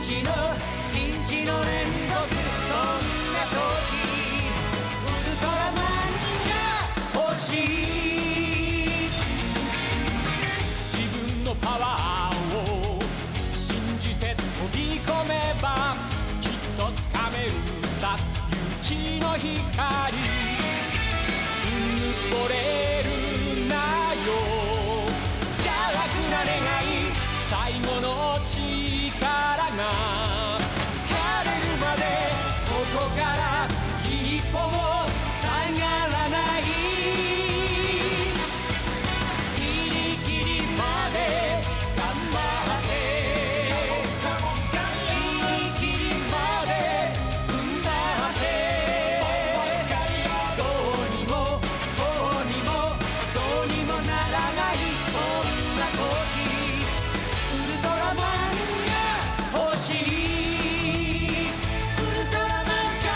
ピンチの連続、そんな時ウルトラマンが欲しい。自分のパワーを信じて飛び込めばきっとつかめるさ、勇気の光。うぬぼれるなよ、邪悪な願い、最後の力が枯れるまでここから一歩も下がらない。ギリギリまで頑張って、ギリギリまで踏ん張って、どうにもこうにもどうにもならない、そんな時ウルトラマンが欲しい。ウルトラマンガ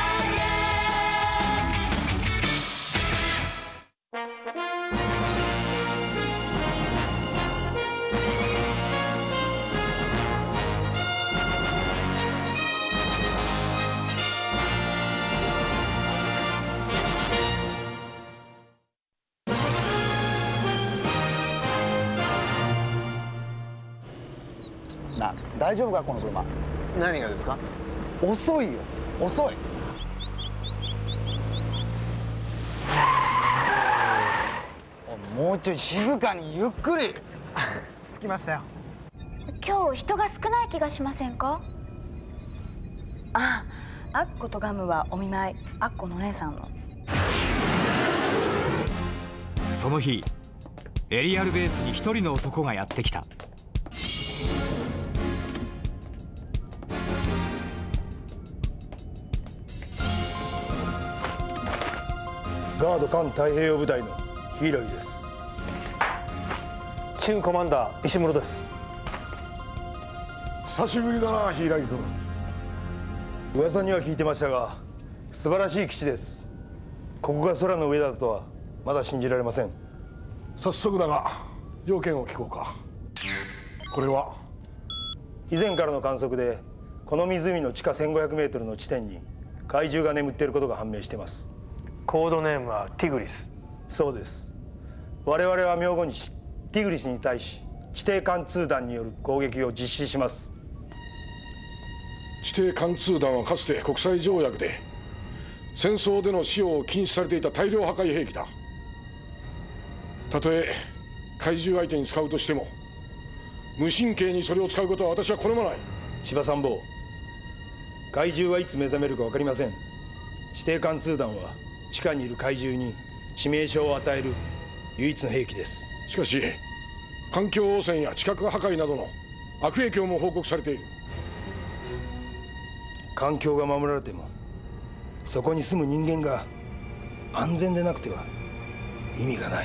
な、大丈夫かこの車。 何がですか？ 遅いよ、遅い。もうちょい静かにゆっくり。 着きましたよ。 今日人が少ない気がしませんか？ ああ、アッコとガムはお見舞い、アッコのお姉さんの。 その日エリアルベースに一人の男がやってきた。 ガード環太平洋部隊のヒイラギです。 チームコマンダー石室です。 久しぶりだな、ヒイラギ君。噂には聞いてましたが素晴らしい基地です。ここが空の上だとはまだ信じられません。早速だが要件を聞こうか。これは以前からの観測でこの湖の地下1500メートルの地点に怪獣が眠っていることが判明しています。 コードネームはティグリス。 そうです。我々は明後日ティグリスに対し地底貫通弾による攻撃を実施します。 地底貫通弾はかつて国際条約で戦争での使用を禁止されていた大量破壊兵器だ。たとえ怪獣相手に使うとしても無神経にそれを使うことは私は好まない。 千葉参謀、怪獣はいつ目覚めるか分かりません。地底貫通弾は地下にいる怪獣に致命傷を与える唯一の兵器です。 しかし環境汚染や地殻破壊などの悪影響も報告されている。 環境が守られてもそこに住む人間が安全でなくては意味がない。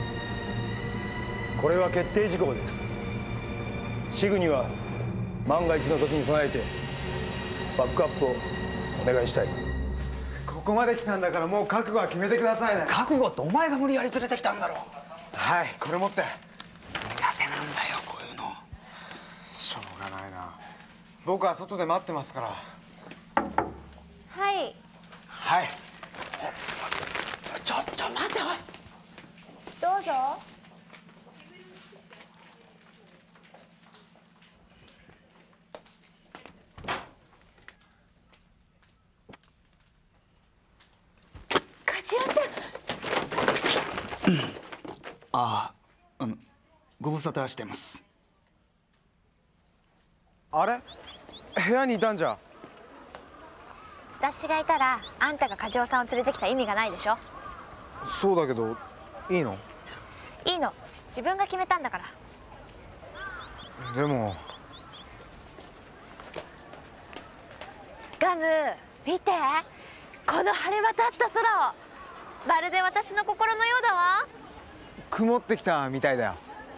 これは決定事項です。シグには万が一の時に備えてバックアップをお願いしたい。 ここまで来たんだからもう覚悟は決めてくださいね。 覚悟ってお前が無理やり連れてきたんだろ。 はい、これ持って。 苦手なんだよこういうの。 しょうがないな。僕は外で待ってますから。 はいはい。 ちょっと待って、おい。 どうぞ。 ああ、ご無沙汰してます。 あれ、部屋にいたんじゃ。 私がいたらあんたが梶尾さんを連れてきた意味がないでしょ。 そうだけどいいの？ いいの、自分が決めたんだから。 でもガム見て、この晴れ渡った空を。まるで私の心のようだわ。 曇ってきたみたいだよ。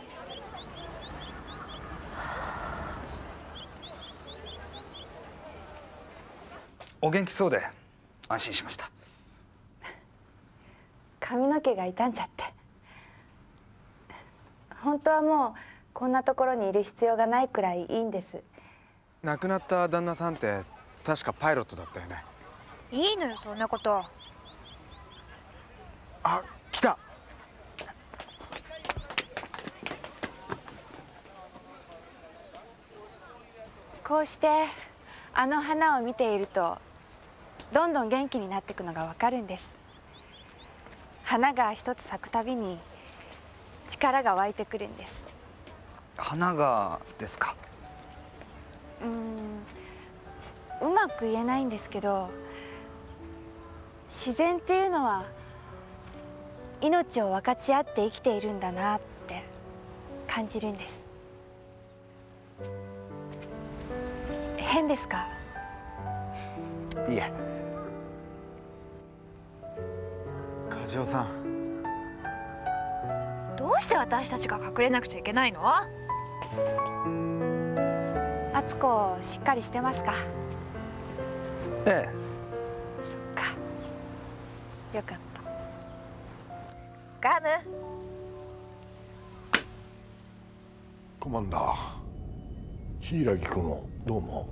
お元気そうで安心しました。 髪の毛が傷んじゃって。本当はもうこんなところにいる必要がないくらいいいんです。 亡くなった旦那さんって確かパイロットだったよね。 いいのよそんなこと。 あ、来た。 こうしてあの花を見ているとどんどん元気になっていくのがわかるんです。花が一つ咲くたびに力が湧いてくるんです。 花がですか？ うまく言えないんですけど、自然っていうのは命を分かち合って生きているんだなって感じるんです。変ですか？ いえ。 梶尾さん。 どうして私たちが隠れなくちゃいけないの？ 敦子しっかりしてますか？ ええ。 そっか。よかった。 ガム。 コマンダー、柊君をどうも。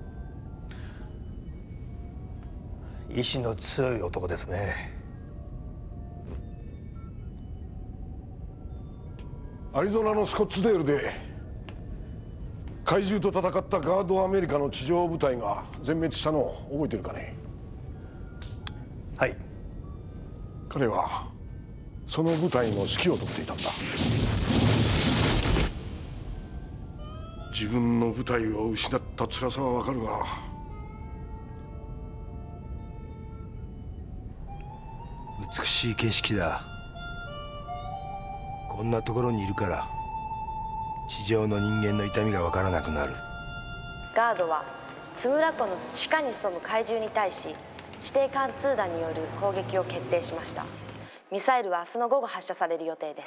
意志の強い男ですね。 アリゾナのスコッツデールで怪獣と戦ったガードアメリカの地上部隊が全滅したのを覚えてるかね？ はい。 彼はその部隊の指揮を執っていたんだ。自分の部隊を失った辛さはわかるが、 美しい景色だ。こんなところにいるから地上の人間の痛みがわからなくなる。 ガードは津村湖の地下に潜む怪獣に対し地底貫通弾による攻撃を決定しました。ミサイルは明日の午後発射される予定です。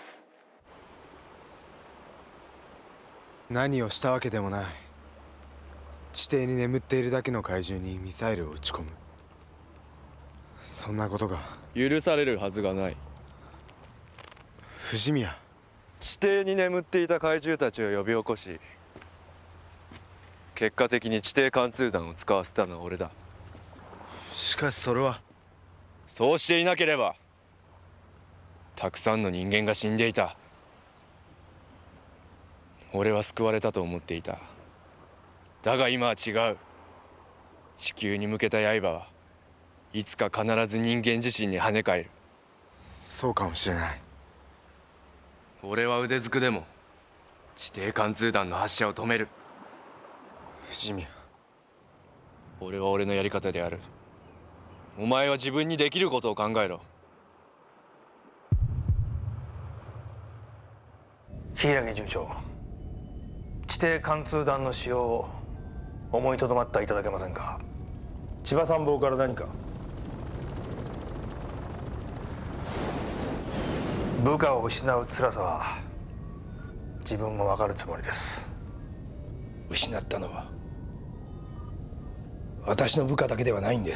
何をしたわけでもない。地底に眠っているだけの怪獣にミサイルを撃ち込む、そんなことが許されるはずがない。 藤宮、 地底に眠っていた怪獣たちを呼び起こし、結果的に地底貫通弾を使わせたのは俺だ。 しかしそれは。 そうしていなければたくさんの人間が死んでいた。俺は救われたと思っていた。だが今は違う。地球に向けた刃はいつか必ず人間自身に跳ね返る。 そうかもしれない。 俺は腕ずくでも地底貫通弾の発射を止める。 藤宮、 俺は俺のやり方でやる。お前は自分にできることを考えろ。 柊准将、地底貫通弾の使用を思いとどまってはいただけませんか？ 千葉参謀から何か？ 部下を失う辛さは自分も分かるつもりです。 失ったのは私の部下だけではないんです。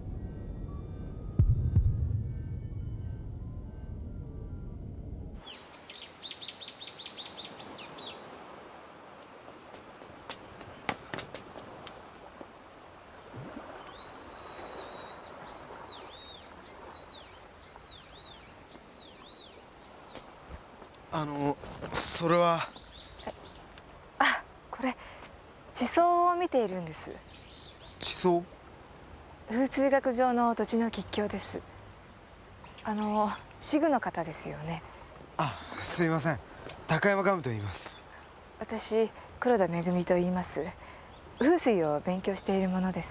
それは。 あ、これ地層を見ているんです。 地層？ 風水学上の土地の吉凶です。シグの方ですよね。 あ、すいません。高山ガムと言います。 私黒田めぐみと言います。風水を勉強しているものです。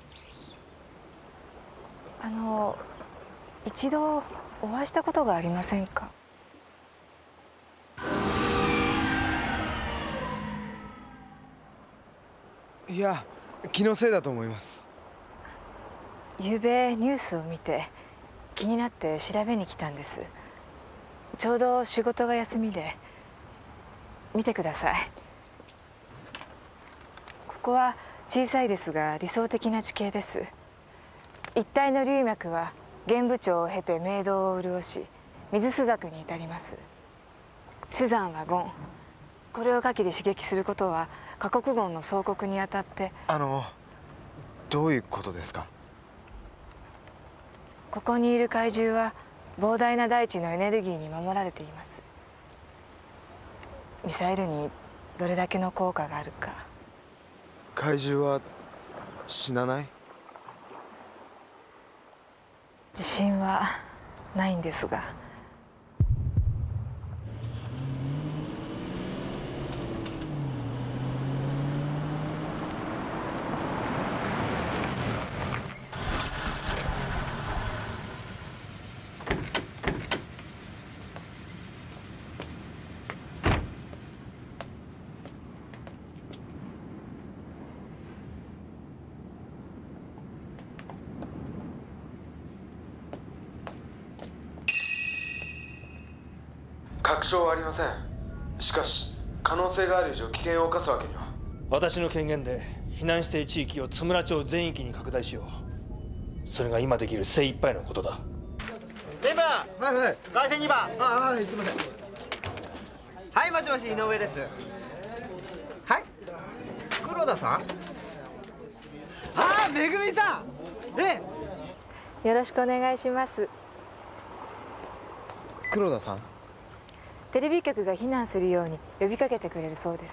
一度お会いしたことがありませんか？ いや、気のせいだと思います。 昨べニュースを見て気になって調べに来たんです。ちょうど仕事が休みで。見てください。ここは小さいですが理想的な地形です。一帯の龍脈は玄武町を経て明道を潤し水朱雀に至ります。主山は権、 これを火器で刺激することは過国軍の総国にあたって。 どういうことですか？ ここにいる怪獣は膨大な大地のエネルギーに守られています。ミサイルにどれだけの効果があるか。 怪獣は死なない？ 自信はないんですが。 確証はありません。しかし可能性がある以上危険を冒すわけには。 私の権限で避難指定地域を津村町全域に拡大しよう。それが今できる精一杯のことだ。 電波。はいはい。回線2番。 はい、すみません。 はい、もしもし、井上です。はい。黒田さん。ああ、めぐみさん。 よろしくお願いします。 黒田さん。 テレビ局が避難するように呼びかけてくれるそうです。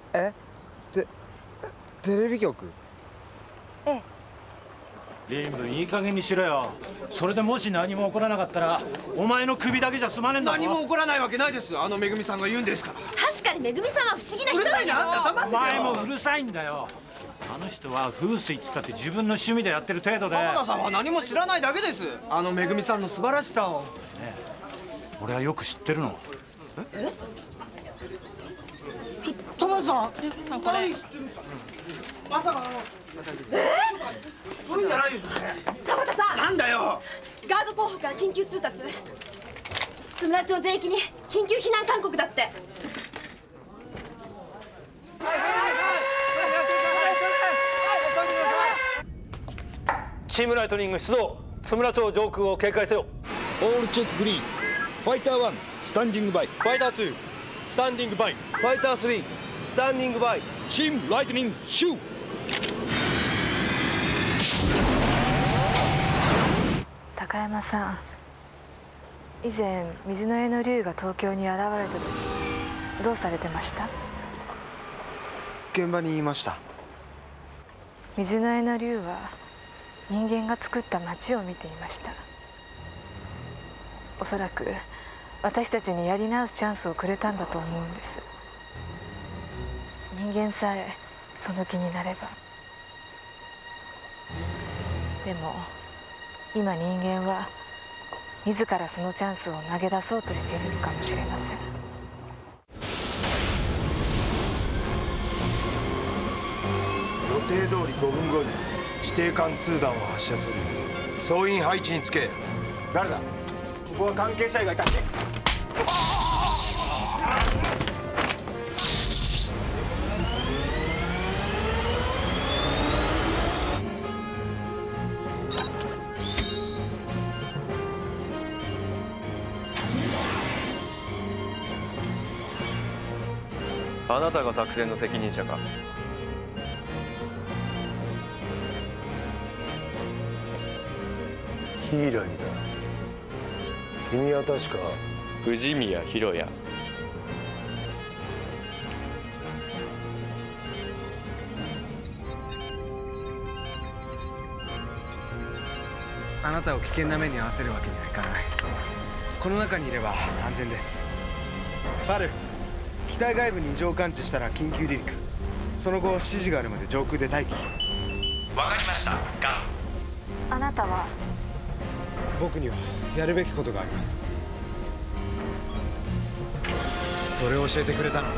テレビ局？ ええ。 林文、いい加減にしろよ。それでもし何も起こらなかったらお前の首だけじゃ済まねえんだろ。 何も起こらないわけないです。めぐみさんが言うんですから。 確かにめぐみさんは不思議な人だけど。 お前もうるさいんだよ。あの人は風水っつったって自分の趣味でやってる程度で。 浜田さんは何も知らないだけです。めぐみさんの素晴らしさを。 俺はよく知ってるの。 え？玉田さん。 リュウコさんこれ。 何知ってるんですか？まさかそういうんじゃないですよね。 田畑さん。 なんだよ。 ガード候補から緊急通達。津村町全域に緊急避難勧告だって。 チームライトニング出動。津村町上空を警戒せよ。 オールチェックグリーン。ファイター1スタンディングバイ。 ファイター2スタンディングバイ。ファイター3スタンディングバイ。 チームライトニングシュー。 高山さん、以前水の絵の竜が東京に現れた時どうされてました？ 現場にいました。 水の絵の竜は人間が作った街を見ていました。おそらく私たちにやり直すチャンスをくれたんだと思うんです。人間さえその気になれば。でも今人間は自らそのチャンスを投げ出そうとしているのかもしれません。 予定通り5分後に指定貫通弾を発射する。総員配置につけ。誰だ？ここは関係者以外立ち。 あなたが作戦の責任者か？ 柊だ。君は確か藤宮博也。 あなたを危険な目に遭わせるわけにはいかない。この中にいれば安全です。パル、機体外部に異常を感知したら緊急離陸。その後指示があるまで上空で待機。 わかりました。ガン。 あなたは？ 僕にはやるべきことがあります。それを教えてくれたのに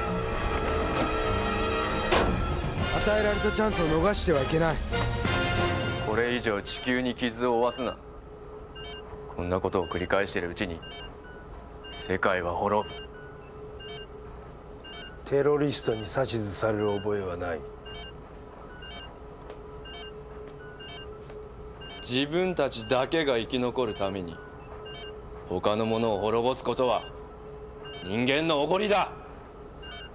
与えられたチャンスを逃してはいけない。 これ以上地球に傷を負わすな。こんなことを繰り返しているうちに世界は滅ぶ。 テロリストに指図される覚えはない。 自分たちだけが生き残るために他のものを滅ぼすことは人間のおごりだ。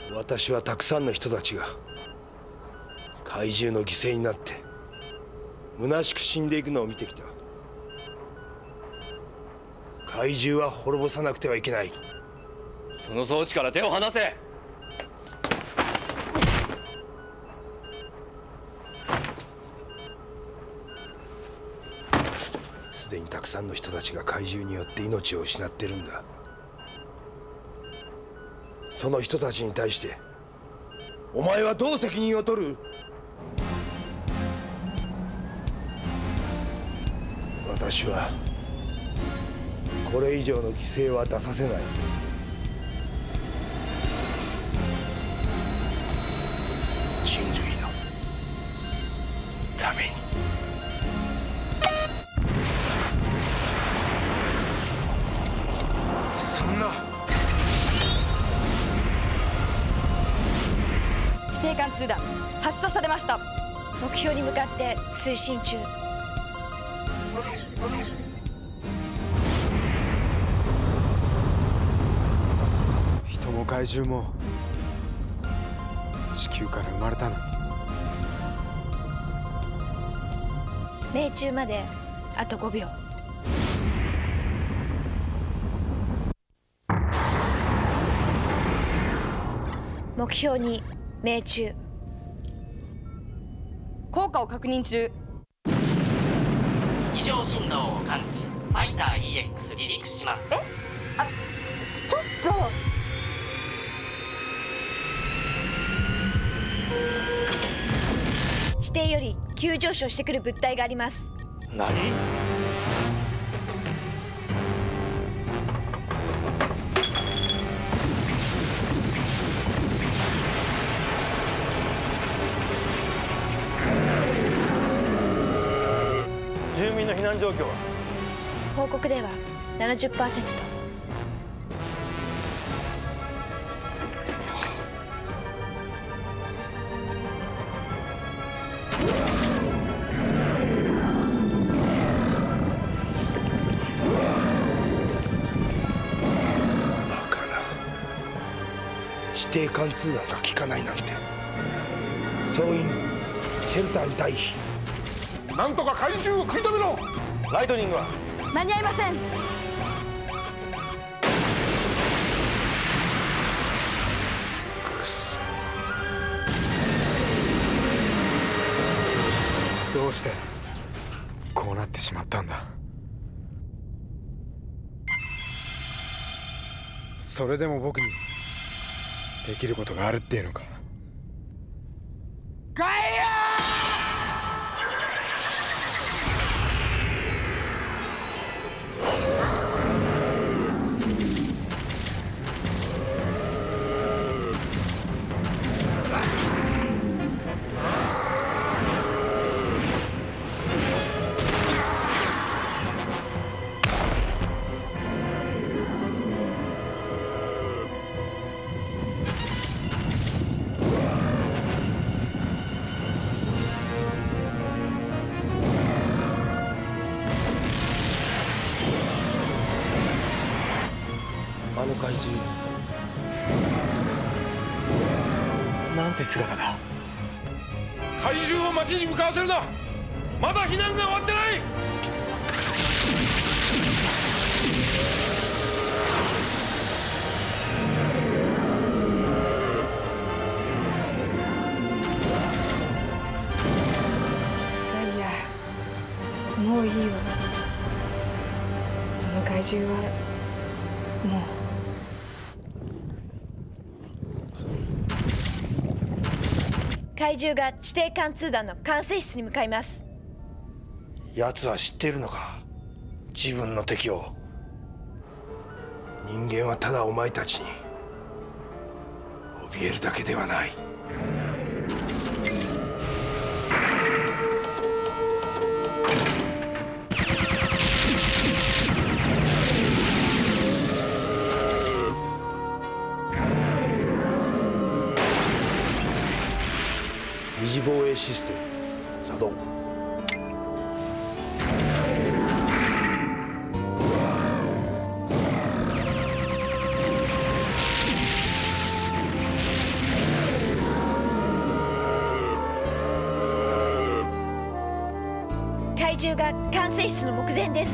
私はたくさんの人たちが怪獣の犠牲になって虚しく死んでいくのを見てきた。怪獣は滅ぼさなくてはいけない。 その装置から手を離せ。 すでにたくさんの人たちが怪獣によって命を失ってるんだ。その人たちに対してお前はどう責任を取る？私はこれ以上の犠牲は出させない。人類のために。そんな。 地底貫通弾発射されました。目標に向かって推進中。 人も怪獣も地球から生まれたのに。 命中まであと5秒。目標に命中。効果を確認中。 異常振動を感知。ファイター EX 離陸します。 ちょっと。地底より急上昇してくる物体があります。 何？住民の避難状況は？ 報告では 70% と。 地底貫通弾が効かないなんて。総員シェルターに退避。 なんとか怪獣を食い止めろ。 ライトニングは？ 間に合いません。 どうしてこうなってしまったんだ。それでも僕にできることがあるっていうのか。 ガイあの怪獣なんて姿だ。 怪獣を町に向かわせるな。まだ避難が終わってない。 ダイヤ、もういいわ。その怪獣はもう。 怪獣が地底貫通弾の管制室に向かいます。 奴は知っているのか、自分の敵を。 人間はただお前たちに怯えるだけではない。二次防衛システム作動。 獣が管制室の目前です。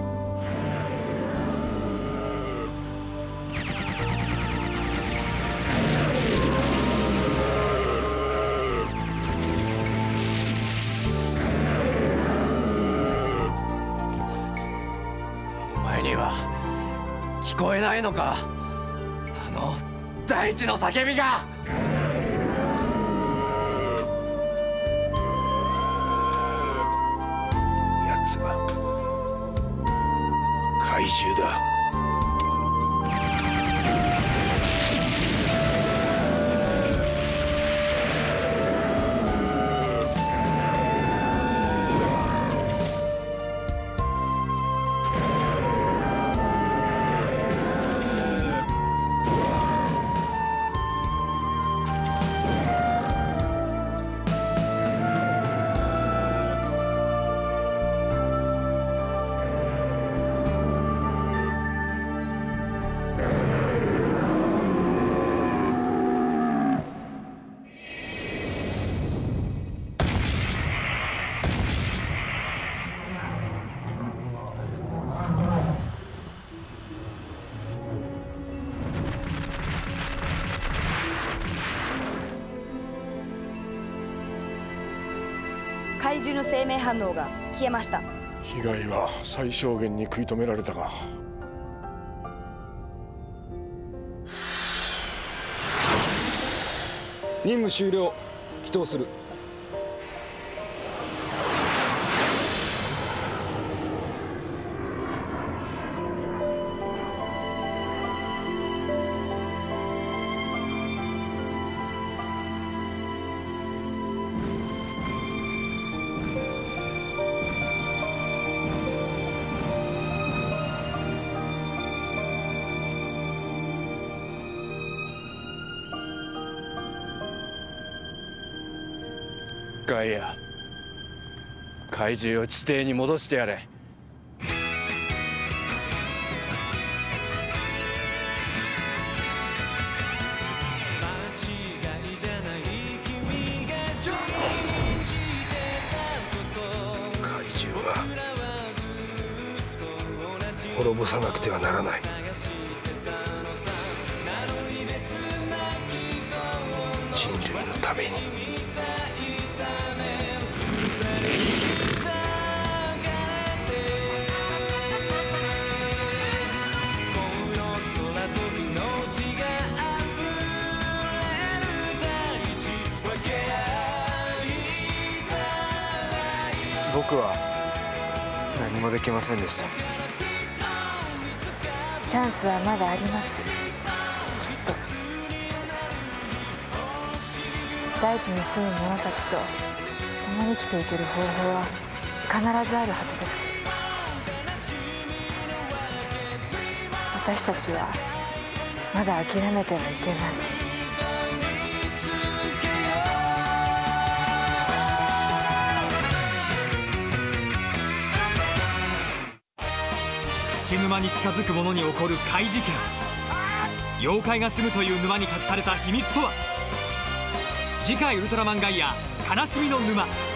お前には聞こえないのか、あの大地の叫びが。 奴は怪獣だ。 怪獣の生命反応が消えました。 被害は最小限に食い止められたが、 任務終了。祈祷する。 ガイア、怪獣を地底に戻してやれ。 怪獣は滅ぼさなくてはならない。人類のために。 僕は何もできませんでした。 チャンスはまだあります。きっと大地に住む者たちと共に生きていける方法は必ずあるはずです。私たちはまだ諦めてはいけない。 土沼に近づく者に起こる怪事件。妖怪が住むという沼に隠された秘密とは。次回ウルトラマンガイア悲しみの沼。